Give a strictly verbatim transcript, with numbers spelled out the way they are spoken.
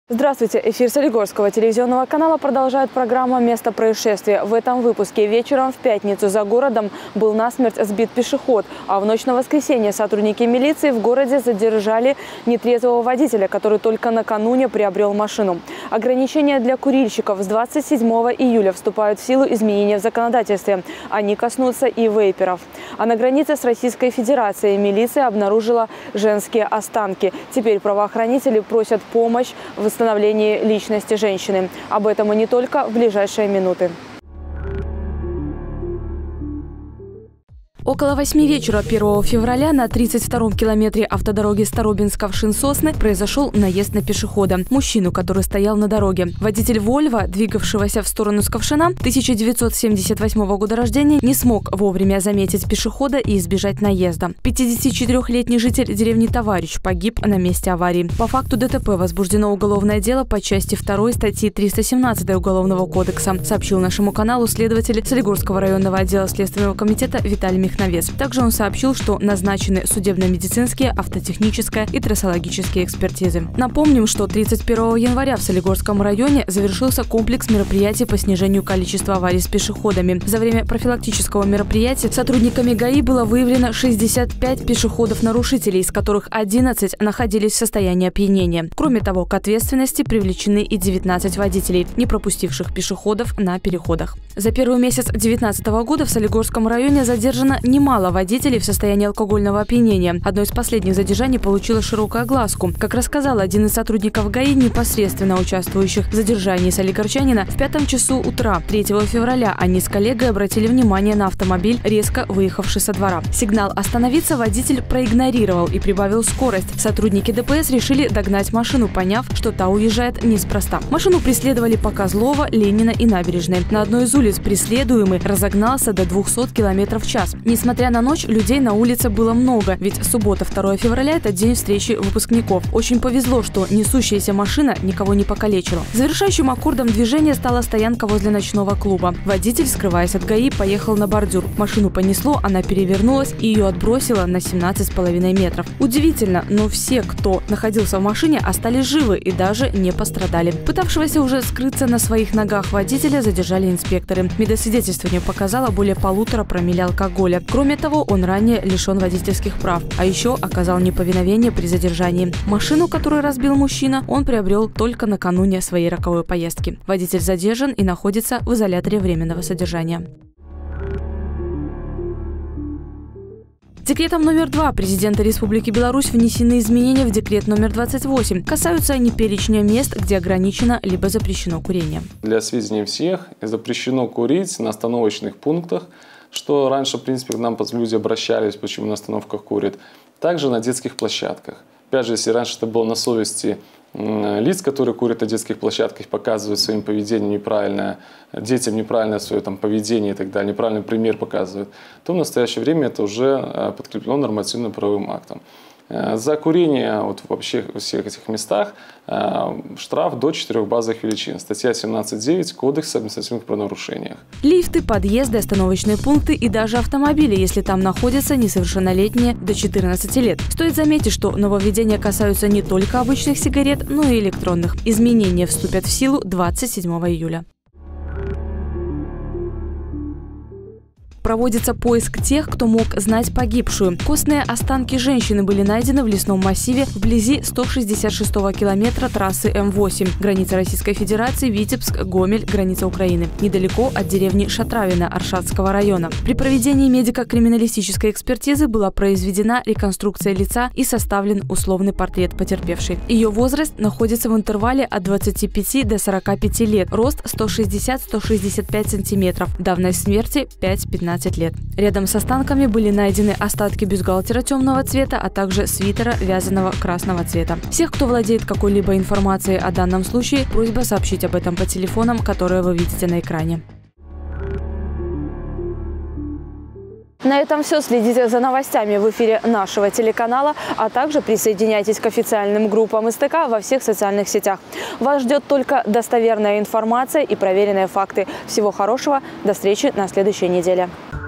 Здравствуйте! Эфир Солигорского телевизионного канала продолжает программа «Место происшествия». В этом выпуске вечером в пятницу за городом был насмерть сбит пешеход, а в ночь на воскресенье сотрудники милиции в городе задержали нетрезвого водителя, который только накануне приобрел машину. Ограничения для курильщиков с двадцать седьмого июля вступают в силу изменения в законодательстве. Они коснутся и вейперов. А на границе с Российской Федерацией милиция обнаружила женские останки. Теперь правоохранители просят помощь в восстановлении личности женщины. Об этом и не только в ближайшие минуты. Около восьми вечера первого февраля на тридцать втором километре автодороги Старобинска-Вшин-Сосны произошел наезд на пешехода. Мужчину, который стоял на дороге. Водитель «Вольво», двигавшегося в сторону Сковшина, тысяча девятьсот семьдесят восьмого года рождения, не смог вовремя заметить пешехода и избежать наезда. пятидесятичетырёхлетний житель деревни Товарищ погиб на месте аварии. По факту ДТП возбуждено уголовное дело по части второй статьи триста семнадцать Уголовного кодекса, сообщил нашему каналу следователь Солигорского районного отдела Следственного комитета Виталий Михайлович. Также он сообщил, что назначены судебно-медицинские, автотехнические и трассологические экспертизы. Напомним, что тридцать первого января в Солигорском районе завершился комплекс мероприятий по снижению количества аварий с пешеходами. За время профилактического мероприятия сотрудниками ГАИ было выявлено шестьдесят пять пешеходов-нарушителей, из которых одиннадцать находились в состоянии опьянения. Кроме того, к ответственности привлечены и девятнадцать водителей, не пропустивших пешеходов на переходах. За первый месяц две тысячи девятнадцатого года в Солигорском районе задержано немало водителей в состоянии алкогольного опьянения. Одно из последних задержаний получило широкую огласку. Как рассказал один из сотрудников ГАИ, непосредственно участвующих в задержании солигорчанина, в пятом часу утра третьего февраля они с коллегой обратили внимание на автомобиль, резко выехавший со двора. Сигнал «Остановиться» водитель проигнорировал и прибавил скорость. Сотрудники ДПС решили догнать машину, поняв, что та уезжает неспроста. Машину преследовали по Козлова, Ленина и Набережной. На одной из улиц преследуемый разогнался до двухсот километров в час. Несмотря на ночь, людей на улице было много, ведь суббота второго февраля – это день встречи выпускников. Очень повезло, что несущаяся машина никого не покалечила. Завершающим аккордом движения стала стоянка возле ночного клуба. Водитель, скрываясь от ГАИ, поехал на бордюр. Машину понесло, она перевернулась и ее отбросило на семнадцать с половиной метров. Удивительно, но все, кто находился в машине, остались живы и даже не пострадали. Пытавшегося уже скрыться на своих ногах водителя задержали инспекторы. Медосвидетельствование показало более полутора промилле алкоголя. Кроме того, он ранее лишен водительских прав, а еще оказал неповиновение при задержании. Машину, которую разбил мужчина, он приобрел только накануне своей роковой поездки. Водитель задержан и находится в изоляторе временного содержания. Декретом номер два президента Республики Беларусь внесены изменения в декрет номер двадцать восемь. Касаются они перечня мест, где ограничено либо запрещено курение. Для сведения всех, запрещено курить на остановочных пунктах, что раньше, в принципе, к нам люди обращались, почему на остановках курят. Также на детских площадках. Опять же, если раньше это было на совести лиц, которые курят на детских площадках, показывают своим поведением неправильное, детям неправильное свое там, поведение и так далее, неправильный пример показывают, то в настоящее время это уже подкреплено нормативно-правовым актом. За курение вот, вообще во всех этих местах штраф до четырех базовых величин. Статья семнадцать девять Кодекса об административных правонарушениях. Лифты, подъезды, остановочные пункты и даже автомобили, если там находятся несовершеннолетние до четырнадцати лет. Стоит заметить, что нововведения касаются не только обычных сигарет, но и электронных. Изменения вступят в силу двадцать седьмого июля. Проводится поиск тех, кто мог знать погибшую. Костные останки женщины были найдены в лесном массиве вблизи сто шестьдесят шестого километра трассы М восемь, граница Российской Федерации, Витебск, Гомель, граница Украины, недалеко от деревни Шатравино Аршатского района. При проведении медико-криминалистической экспертизы была произведена реконструкция лица и составлен условный портрет потерпевшей. Ее возраст находится в интервале от двадцати пяти до сорока пяти лет, рост сто шестьдесят — сто шестьдесят пять сантиметров, давность смерти пять-пятнадцать лет. Рядом с останками были найдены остатки бюстгальтера темного цвета, а также свитера вязаного красного цвета. Всех, кто владеет какой-либо информацией о данном случае, просьба сообщить об этом по телефонам, которые вы видите на экране. На этом все. Следите за новостями в эфире нашего телеканала, а также присоединяйтесь к официальным группам СТК во всех социальных сетях. Вас ждет только достоверная информация и проверенные факты. Всего хорошего. До встречи на следующей неделе.